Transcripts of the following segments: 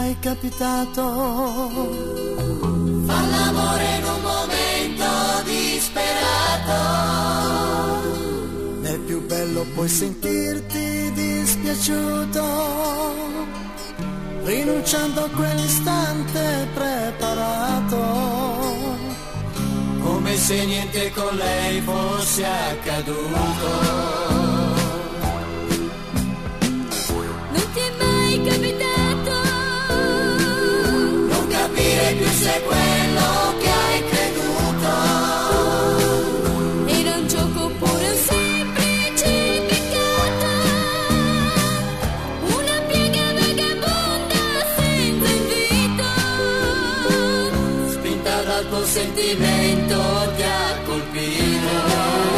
mai capitato? Fa l'amore in un momento disperato. Nel più bello puoi sentirti dispiaciuto, rinunciando a quell'istante preparato, come se niente con lei fosse accaduto. Più se quello che hai creduto era un gioco oppure un semplice peccato, una piega vagabonda senza invito, spinta dal tuo sentimento ti ha colpito.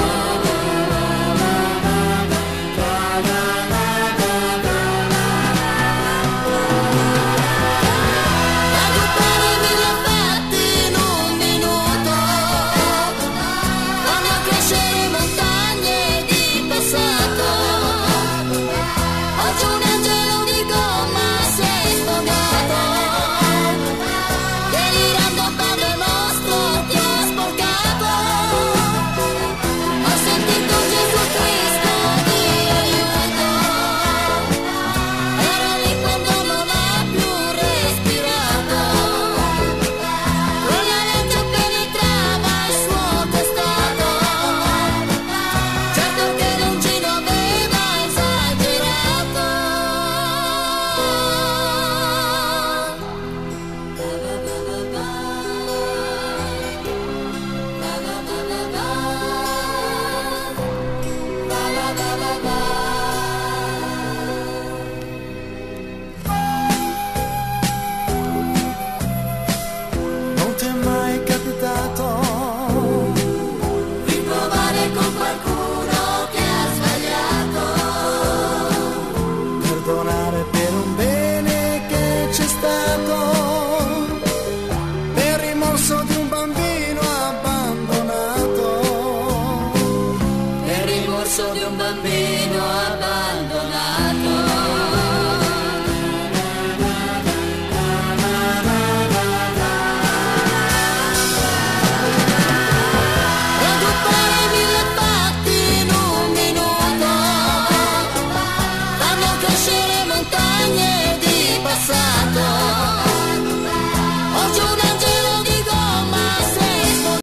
Di un bambino abbandonato. raggruppare mille fatti in un minuto, fanno crescere